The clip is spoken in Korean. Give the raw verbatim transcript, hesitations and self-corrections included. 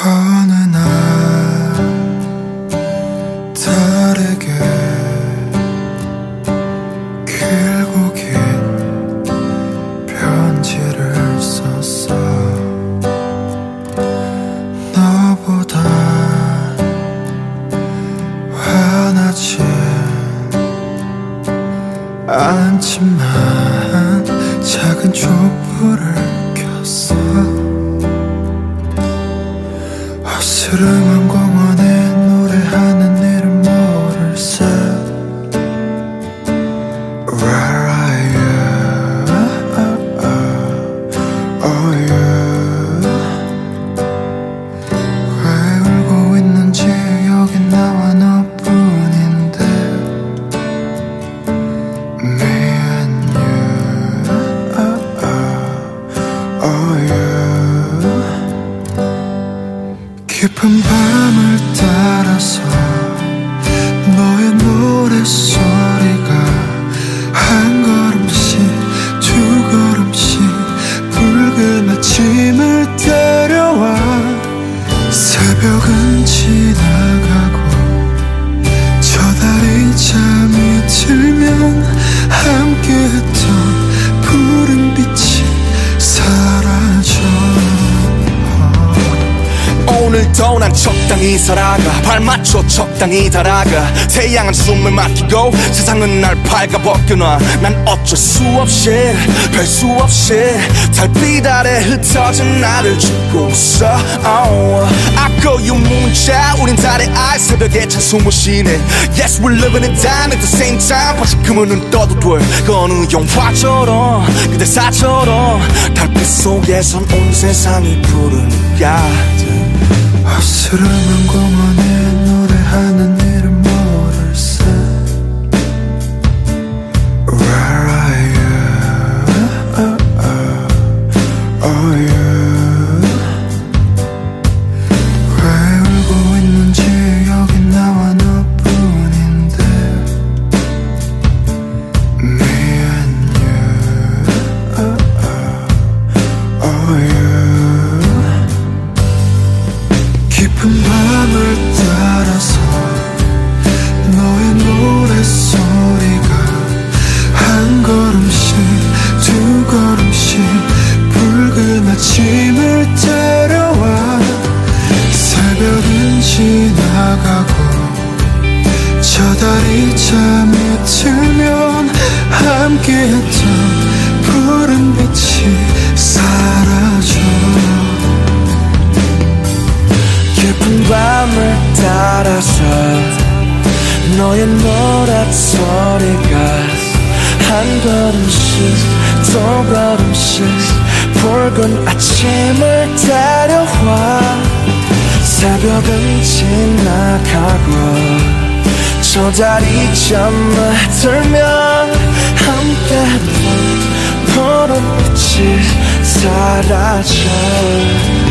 어느 날 다르게 길고 긴 편지를 썼어. 너보다 화나진 않지만 작은 촛불을 켰어. 어스름한 공원에 노래하는 이름 모를세. Where are you? Oh you. 왜 울고 있는지 여긴 나와 너뿐인데. Me and you. Oh you. 깊은 밤을 따라서 너의 노랫소리가 한 걸음씩 두 걸음씩 붉은 아침을 데려와. 새벽은 지나가고 저 달이 잠이 들면 함께했던 푸른 빛이 사라져. 오늘도 난 적당히 살아가, 발맞춰 적당히 달아가. 태양은 숨을 막히고 세상은 날 발가벗겨놔. 난 어쩔 수 없이 별 수 없이 달빛 아래 흩어진 나를 죽고 있어. oh. I call you 문자, 우린 달의 알, 새벽에 찬 숨을 쉬네. Yes, we're living in time at the same time. 다시 그물은 떠도 돼. 그 어느 영화처럼 그 대사처럼 달빛 속에선 온 세상이 부르니까. 어스름한 공원에 노래하는 이름 모를세. Where are you? Oh you. 왜 울고 있는지 여긴 나와 너뿐인데. Me and you. Oh you. 깊은 밤을 따라서 너의 노랫소리가 한 걸음씩 두 걸음씩 붉은 아침을 데려와. 새벽은 지나가고 저 달이 잠이 들면 함께했던 푸른 빛이 사라져. 깊은 밤을 따라서 너의 노랫소리가 한 걸음씩 두 걸음씩 붉은 아침을 데려와. 새벽은 지나가고 저 달이 잠을 들면 함께했던 푸른 빛이 사라져.